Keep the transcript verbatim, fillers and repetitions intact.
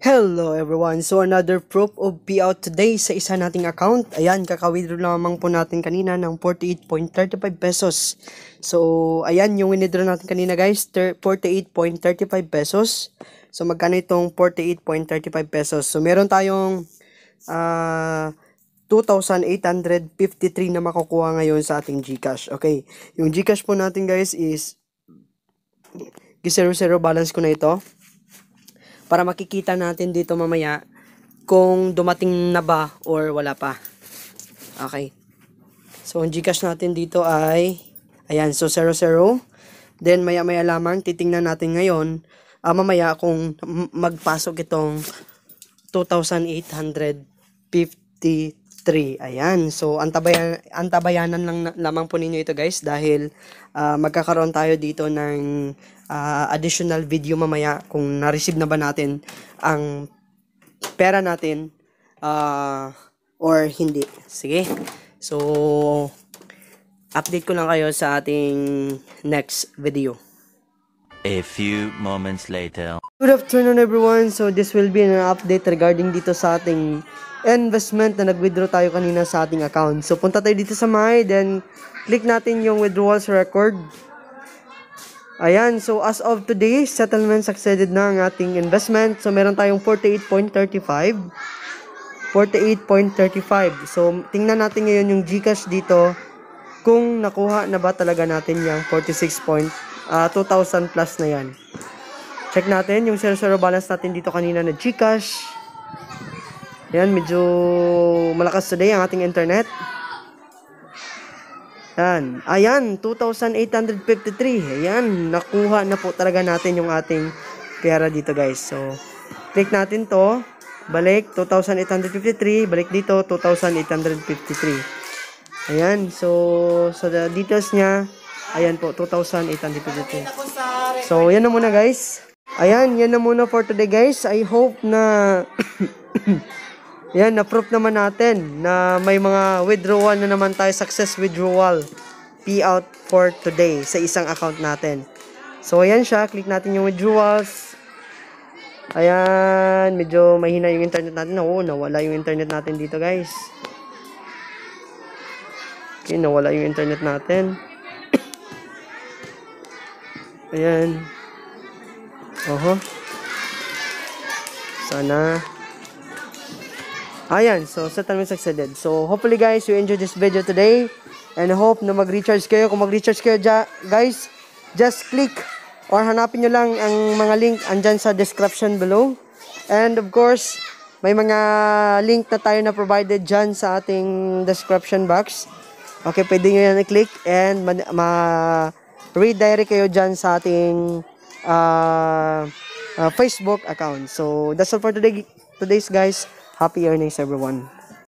Hello everyone! So another proof of payout today sa isa nating account. Ayan, kaka-withdraw lamang po natin kanina ng forty-eight point three five pesos. So ayan yung withdraw natin kanina guys, forty-eight point three five pesos. So magkano itong forty-eight point three five pesos? So meron tayong uh, two thousand eight hundred fifty-three na makukuha ngayon sa ating GCash. Okay, yung GCash po natin guys is zero zero balance ko na ito. Para makikita natin dito mamaya kung dumating na ba or wala pa. Okay. So, ang GCash natin dito ay, ayan, so zero zero. Then, maya-maya lamang, titingnan natin ngayon, uh, mamaya kung magpasok itong two thousand eight hundred fifty-three. Ayan. So, antabayan, antabayanan lang lamang po ninyo ito guys dahil uh, magkakaroon tayo dito ng uh, additional video mamaya kung na-receive na ba natin ang pera natin uh, or hindi. Sige. So, update ko lang kayo sa ating next video. A few moments later. Good afternoon everyone. So this will be an update regarding dito sa ating investment na nag-withdraw tayo kanina sa ating account. So punta tayo dito sa My, then click natin yung withdrawals record. Ayan, so as of today, settlement succeeded na ang ating investment. So meron tayong forty-eight point three five. forty-eight point three five. So tingnan natin ngayon yung GCash dito kung nakuha na ba talaga natin yung forty-six point two thousand plus na yan. Check natin yung zero zero balance natin dito kanina na GCash. Ayan, medyo malakas today ang ating internet. Ayan, ayan, two thousand eight hundred fifty-three. Ayan, nakuha na po talaga natin yung ating pera dito guys. So, click natin to. Balik, two thousand eight hundred fifty-three. Balik dito, two thousand eight hundred fifty-three. Ayan, so, so the details niya, ayan po, two thousand eight hundred fifty-three. So, yan na muna guys. Ayan, yan na muna for today guys. I hope na yan, na-proof naman natin na may mga withdrawal na naman tayo, success withdrawal payout for today sa isang account natin. So, ayan siya. Click natin yung withdrawals. Ayan, medyo mahina yung internet natin. Oo, nawala yung internet natin dito guys. Okay, nawala yung internet natin. Ayan. Oho. Sana. Ayan, so settlement succeeded. So hopefully guys, you enjoyed this video today. And I hope na mag-recharge kayo. Kung mag-recharge kayo guys, just click or hanapin nyo lang ang mga link andyan sa description below. And of course, may mga link na tayo na provided dyan sa ating description box. Okay, pwede nyo yan i-click and ma-redirect kayo dyan sa ating uh, uh, Facebook account. So, that's all for today, today's guys. Happy earnings everyone.